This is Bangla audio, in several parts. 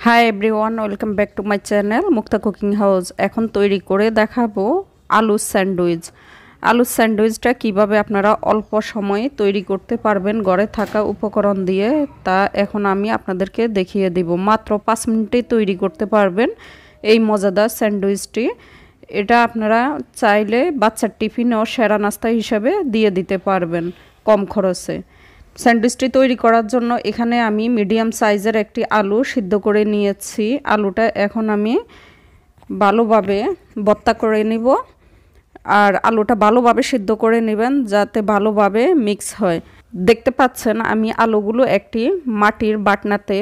High everyone, welcome back to my channel Mukta cooking house. এখন তৈরি করে দেখাবো আলুর স্যান্ডউইচ। আলুর স্যান্ডউইচটা কিভাবে আপনারা অল্প সময়ে তৈরি করতে পারবেন ঘরে থাকা উপকরণ দিয়ে, তা এখন আমি আপনাদেরকে দেখিয়ে দিব। মাত্র 5 মিনিটেই তৈরি করতে পারবেন এই মজাদার স্যান্ডউইচটি। এটা আপনারা চাইলে বাচ্চার টিফিন ও সেরা নাস্তা হিসাবে দিয়ে দিতে পারবেন কম খরচে। স্যান্ডউইচটি তৈরি করার জন্য এখানে আমি মিডিয়াম সাইজের একটি আলু সিদ্ধ করে নিয়েছি। আলুটা এখন আমি ভালোভাবে ভর্তা করে নিব। আর আলুটা ভালোভাবে সিদ্ধ করে নেবেন যাতে ভালোভাবে মিক্স হয়। দেখতে পাচ্ছেন আমি আলুগুলো একটি মাটির বাটনাতে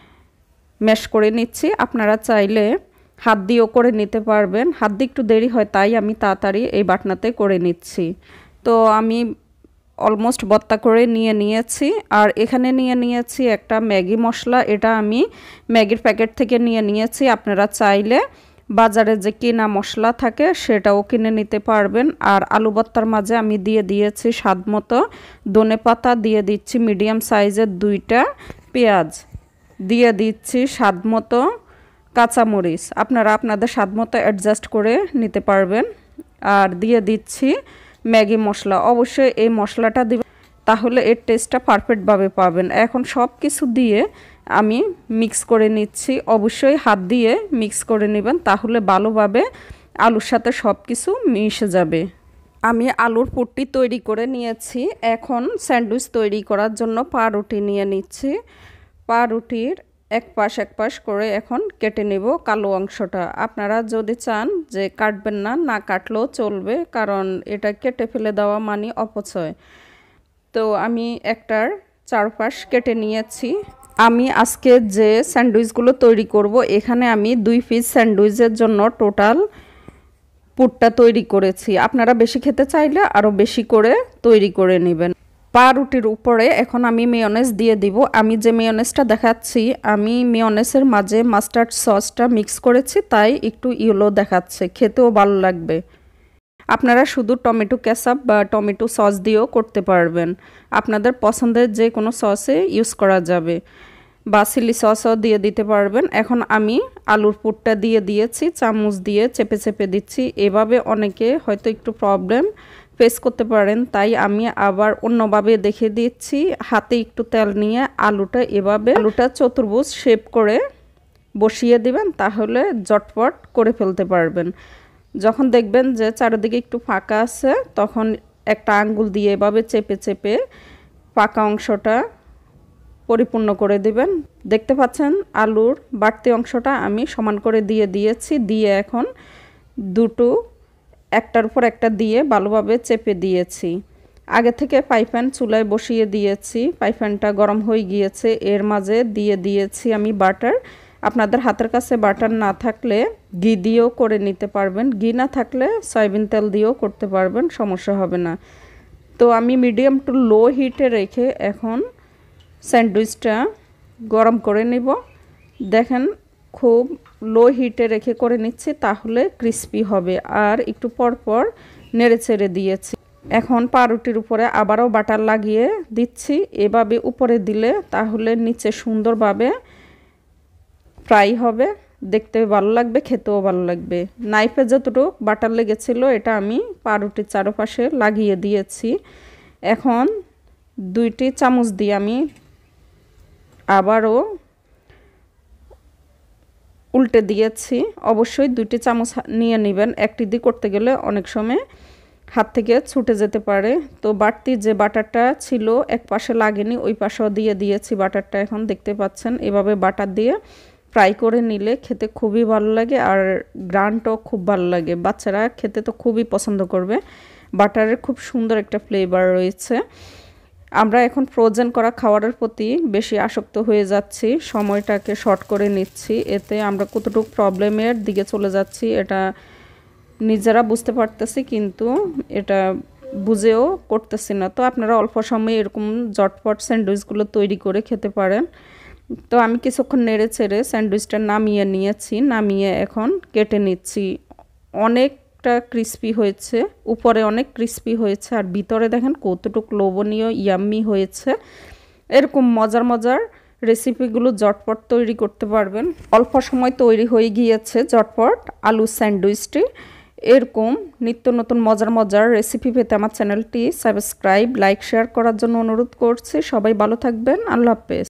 ম্যাশ করে নিচ্ছি। আপনারা চাইলে হাত দিয়েও করে নিতে পারবেন। হাত দিয়ে একটু দেরি হয়, তাই আমি তাড়াতাড়ি এই বাটনাতে করে নিচ্ছি। তো আমি অলমোস্ট ভর্তা করে নিয়েছি। আর এখানে নিয়েছি একটা ম্যাগি মশলা। এটা আমি ম্যাগির প্যাকেট থেকে নিয়েছি। আপনারা চাইলে বাজারে যে কিনা মশলা থাকে সেটাও কিনে নিতে পারবেন। আর আলু ভর্তার মাঝে আমি দিয়েছি স্বাদ মতো ধনেপাতা, দিয়ে দিচ্ছি মিডিয়াম সাইজের 2টা পেঁয়াজ, দিয়ে দিচ্ছি স্বাদ মতো কাঁচামরিচ। আপনারা আপনাদের স্বাদ মতো অ্যাডজাস্ট করে নিতে পারবেন। আর দিয়ে দিচ্ছি ম্যাগি মশলা। অবশ্যই এই মশলাটা দিবেন, তাহলে এর টেস্টটা পারফেক্টভাবে পাবেন। এখন সব কিছু দিয়ে আমি মিক্স করে নিচ্ছি। অবশ্যই হাত দিয়ে মিক্স করে নেবেন, তাহলে ভালোভাবে আলুর সাথে সব কিছু মিশে যাবে। আমি আলুর পুরটি তৈরি করে নিয়েছি। এখন স্যান্ডউইচ তৈরি করার জন্য পাউরুটি নিয়ে নিচ্ছি। পাউরুটির এক পাশ করে এখন কেটে নেব কালো অংশটা। আপনারা যদি চান যে কাটবেন না কাটলেও চলবে, কারণ এটা কেটে ফেলে দেওয়া মানে অপচয়। তো আমি একটার 4 পাশ কেটে নিয়েছি। আমি আজকে যে স্যান্ডউইচগুলো তৈরি করব, এখানে আমি 2 পিস স্যান্ডউইচের জন্য টোটাল পুরটা তৈরি করেছি। আপনারা বেশি খেতে চাইলে আরও বেশি করে তৈরি করে নেবেন। পাউরুটির উপরে এখন আমি মেয়োনেজ দিয়ে দিব। আমি যে মেয়োনেজটা দেখাচ্ছি, আমি মেয়োনেজের মাঝে মাস্টার্ড সসটা মিক্স করেছি, তাই একটু ইয়েলো দেখাচ্ছে, খেতেও ভালো লাগবে। আপনারা শুধু টমেটো কেচাপ বা টমেটো সস দিয়েও করতে পারবেন। আপনাদের পছন্দের যে কোনো সসে ইউজ করা যাবে, বা চিলি সসও দিয়ে দিতে পারবেন। এখন আমি আলুর পুরটা দিয়েছি, চামচ দিয়ে চেপে দিচ্ছি। এভাবে অনেকে হয়তো একটু প্রবলেম ফেস করতে পারেন, তাই আমি আবার অন্যভাবে দেখিয়ে দিচ্ছি। হাতে একটু তেল নিয়ে আলুটা চতুর্ভুজ শেপ করে বসিয়ে দিবেন, তাহলে জটপট করে ফেলতে পারবেন। যখন দেখবেন যে চারিদিকে একটু ফাঁকা আছে, তখন একটা আঙ্গুল দিয়ে এভাবে চেপে ফাঁকা অংশটা পরিপূর্ণ করে দিবেন। দেখতে পাচ্ছেন আলুর বাড়তি অংশটা আমি সমান করে দিয়েছি। দিয়ে এখন দুটো একটার উপর একটা দিয়ে ভালোভাবে চেপে দিয়েছি। আগে থেকে ফ্রাই প্যান চুলায় বসিয়ে দিয়েছি। ফ্রাই প্যানটা গরম হয়ে গিয়েছে। এর মাঝে দিয়েছি আমি বাটার। আপনাদের হাতের কাছে বাটার না থাকলে ঘি দিয়েও করে নিতে পারবেন। ঘি না থাকলে সয়াবিন তেল দিয়েও করতে পারবেন, সমস্যা হবে না। তো আমি মিডিয়াম টু লো হিটে রেখে এখন স্যান্ডউইচটা গরম করে নিব। দেখেন খুব লো হিটে রেখে করে নিচ্ছি, তাহলে ক্রিস্পি হবে। আর একটু পর নেড়ে ছেড়ে দিয়েছি। এখন পাউরুটির উপরে আবারও বাটার লাগিয়ে দিচ্ছি। এভাবে উপরে দিলে তাহলে নিচে সুন্দরভাবে ফ্রাই হবে, দেখতে ভালো লাগবে, খেতেও ভালো লাগবে। নাইফে যতটুকু বাটার লেগেছিল এটা আমি পাউরুটির চারপাশে লাগিয়ে দিয়েছি। এখন 2টি চামচ দিয়ে আমি আবারও উল্টে দিয়েছি। অবশ্যই 2টি চামচ নিয়ে নেবেন। একটি দিয়ে করতে গেলে অনেক সময় হাত থেকে ছুটে যেতে পারে। তো বাড়তি যে বাটারটা ছিল এক পাশে লাগেনি, ওই পাশেও দিয়েছি বাটারটা। এখন দেখতে পাচ্ছেন এভাবে বাটার দিয়ে ফ্রাই করে নিলে খেতে খুবই ভালো লাগে, আর গ্রানটাও খুব ভালো লাগে। বাচ্চারা খেতে তো খুবই পছন্দ করবে। বাটারের খুব সুন্দর একটা ফ্লেভার রয়েছে। আমরা এখন ফ্রোজেন করা খাবারের প্রতি বেশি আসক্ত হয়ে যাচ্ছি, সময়টাকে শর্ট করে নিচ্ছি। এতে আমরা কতটুকু প্রবলেমের দিকে চলে যাচ্ছি এটা নিজেরা বুঝতে পারতেছি, কিন্তু এটা বুঝেও করতেছি না। তো আপনারা অল্প সময়ে এরকম জটপট স্যান্ডউইচগুলো তৈরি করে খেতে পারেন। তো আমি কিছুক্ষণ নেড়ে ছেড়ে স্যান্ডউইচটা নামিয়ে এখন কেটে নিচ্ছি। অনেকটা ক্রিস্পি হয়েছে, উপরে অনেক ক্রিস্পি হয়েছে, আর ভিতরে দেখেন কতটুকু লোভনীয় ইয়াম্মি হয়েছে। এরকম মজার রেসিপিগুলো ঝটপট তৈরি করতে পারবেন। অল্প সময় তৈরি হয়ে গিয়েছে ঝটপট আলু স্যান্ডউইচটি। এরকম নিত্য নতুন মজার মজার রেসিপি পেতে আমার চ্যানেলটি সাবস্ক্রাইব, লাইক, শেয়ার করার জন্য অনুরোধ করছি। সবাই ভালো থাকবেন। আল্লাহ হাফেজ।